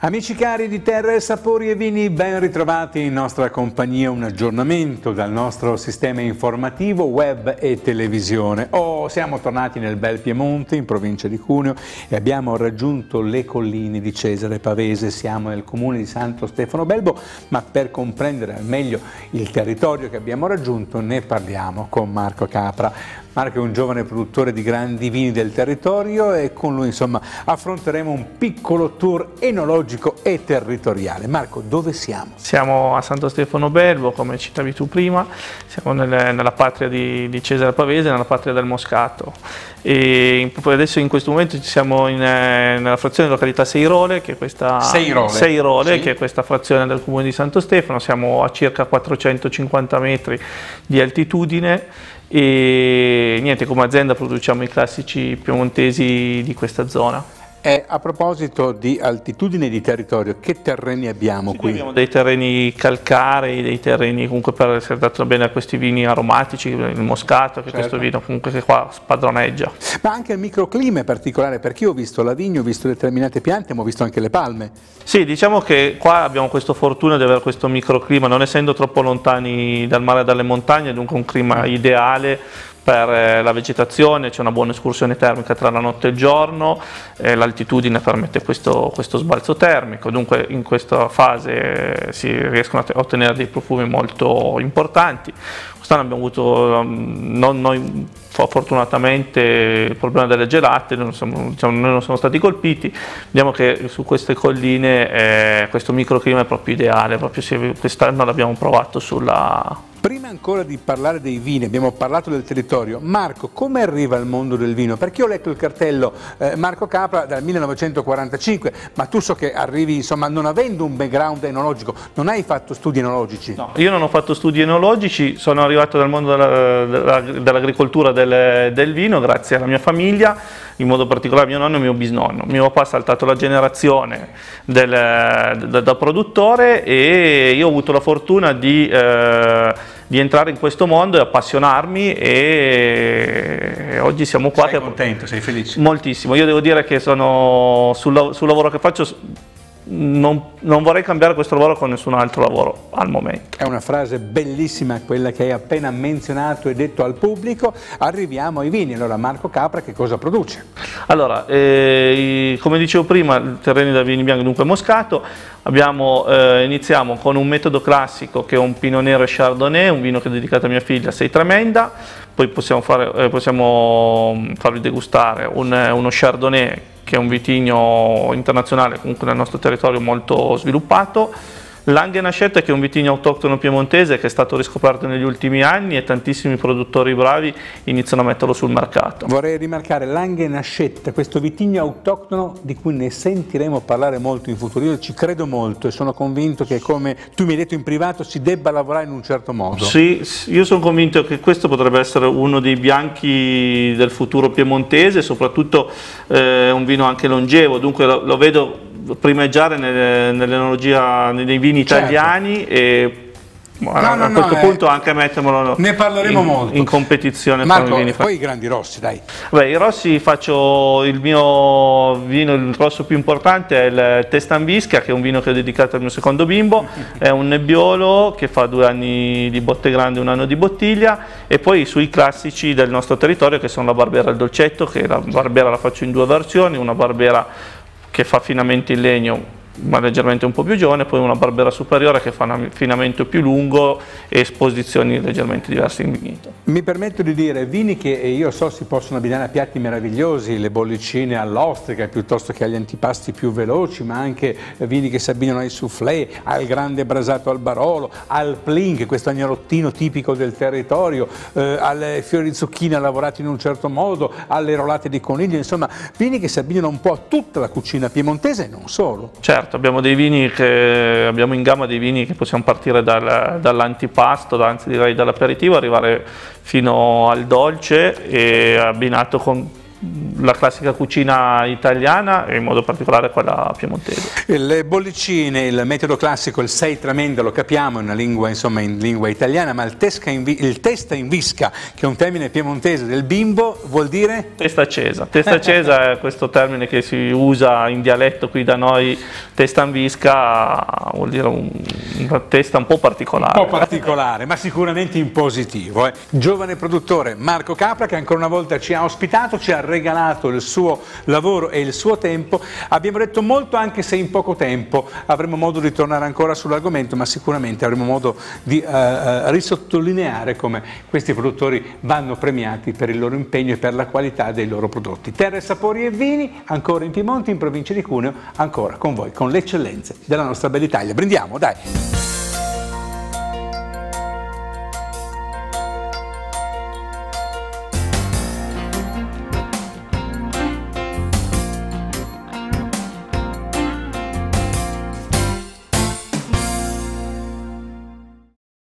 Amici cari di Terre, Sapori e Vini, ben ritrovati in nostra compagnia. Un aggiornamento dal nostro sistema informativo web e televisione. Siamo tornati nel bel Piemonte, in provincia di Cuneo, e abbiamo raggiunto le colline di Cesare Pavese. Siamo nel comune di Santo Stefano Belbo, ma per comprendere al meglio il territorio che abbiamo raggiunto ne parliamo con Marco Capra. Marco è un giovane produttore di grandi vini del territorio e con lui insomma affronteremo un piccolo tour enologico e territoriale. Marco, dove siamo? Siamo a Santo Stefano Belbo, come citavi tu prima, siamo nella patria di Cesare Pavese, nella patria del Moscato. E adesso in questo momento siamo nella frazione di località Seirole, che è questa, Seirole, sì, che è questa frazione del comune di Santo Stefano. Siamo a circa 450 metri di altitudine. E niente, come azienda produciamo i classici piemontesi di questa zona. A proposito di altitudine e di territorio, che terreni abbiamo qui? Abbiamo dei terreni calcarei, dei terreni comunque per essere dato bene a questi vini aromatici, il Moscato, che questo vino comunque che qua spadroneggia. Ma anche il microclima è particolare, perché io ho visto la vigna, ho visto determinate piante, ma ho visto anche le palme. Sì, diciamo che qua abbiamo questa fortuna di avere questo microclima, non essendo troppo lontani dal mare e dalle montagne, dunque un clima ideale per la vegetazione. C'è una buona escursione termica tra la notte e il giorno, l'altitudine permette questo sbalzo termico, dunque in questa fase si riescono a ottenere dei profumi molto importanti. Quest'anno abbiamo avuto, non noi fortunatamente, il problema delle gelate, noi non siamo stati colpiti. Vediamo che su queste colline questo microclima è proprio ideale, quest'anno l'abbiamo provato sulla... Prima ancora di parlare dei vini, abbiamo parlato del territorio. Marco, come arriva al mondo del vino? Perché io ho letto il cartello Marco Capra dal 1945, ma tu so che arrivi, insomma, non avendo un background enologico, non hai fatto studi enologici? No, io non ho fatto studi enologici, sono arrivato dal mondo dell'agricoltura del vino grazie alla mia famiglia, in modo particolare mio nonno e mio bisnonno. Mio papà ha saltato la generazione da produttore e io ho avuto la fortuna di entrare in questo mondo e appassionarmi, e oggi siamo qua. Sei contento, sei felice? Moltissimo. Io devo dire che sono sul lavoro che faccio, non vorrei cambiare questo lavoro con nessun altro lavoro al momento. È una frase bellissima quella che hai appena menzionato e detto al pubblico. Arriviamo ai vini. Allora, Marco Capra che cosa produce? Allora, come dicevo prima, il terreno da vini bianchi, dunque Moscato. Iniziamo con un metodo classico che è un Pinot Nero e Chardonnay, un vino che è dedicato a mia figlia, Sei Tremenda. Poi possiamo farvi degustare uno Chardonnay, che è un vitigno internazionale, comunque nel nostro territorio molto sviluppato. Langhe-Nascetta, che è un vitigno autoctono piemontese che è stato riscoperto negli ultimi anni e tantissimi produttori bravi iniziano a metterlo sul mercato. Vorrei rimarcare Langhe-Nascetta, questo vitigno autoctono di cui ne sentiremo parlare molto in futuro. Io ci credo molto e sono convinto che, come tu mi hai detto in privato, si debba lavorare in un certo modo. Sì, io sono convinto che questo potrebbe essere uno dei bianchi del futuro piemontese, soprattutto un vino anche longevo, dunque lo vedo primeggiare nell'enologia, nei vini italiani, certo. E a questo punto anche mettermelo ne parleremo molto in competizione. Marco, con i vini. Poi i grandi rossi, dai. Beh, i rossi faccio il mio vino, il rosso più importante è il Testanvisca, che è un vino che ho dedicato al mio secondo bimbo. È un nebbiolo che fa 2 anni di botte grande e 1 anno di bottiglia, e poi sui classici del nostro territorio, che sono la Barbera e il Dolcetto, che la Barbera la faccio in 2 versioni, una Barbera che fa affinamento in legno ma leggermente un po' più giovane, poi una Barbera superiore che fa un affinamento più lungo e esposizioni leggermente diverse in vigneto. Mi permetto di dire vini che io so si possono abbinare a piatti meravigliosi, le bollicine all'ostrica piuttosto che agli antipasti più veloci, ma anche vini che si abbinano ai soufflé, al grande brasato al Barolo, al plin, questo agnolottino tipico del territorio, alle fiori di zucchina lavorati in un certo modo, alle rolate di coniglio, insomma vini che si abbinano un po' a tutta la cucina piemontese e non solo. Certo, abbiamo dei vini che abbiamo in gamma, dei vini che possiamo partire dall'antipasto, anzi direi dall'aperitivo, arrivare fino al dolce, e abbinato con la classica cucina italiana e in modo particolare quella piemontese. Le bollicine, il metodo classico, il sei tremenda, lo capiamo, è una lingua, insomma, in lingua italiana, ma il testa in visca, che è un termine piemontese del bimbo, vuol dire? Testa accesa. Testa accesa è questo termine che si usa in dialetto qui da noi, testa in visca vuol dire una testa un po' particolare. Un po' particolare, ma sicuramente in positivo. Giovane produttore Marco Capra, che ancora una volta ci ha ospitato, ci ha regalato il suo lavoro e il suo tempo. Abbiamo detto molto, anche se in poco tempo. Avremo modo di tornare ancora sull'argomento, ma sicuramente avremo modo di risottolineare come questi produttori vanno premiati per il loro impegno e per la qualità dei loro prodotti. Terre, sapori e vini, ancora in Piemonte, in provincia di Cuneo, ancora con voi, con le eccellenze della nostra bella Italia. Brindiamo, dai!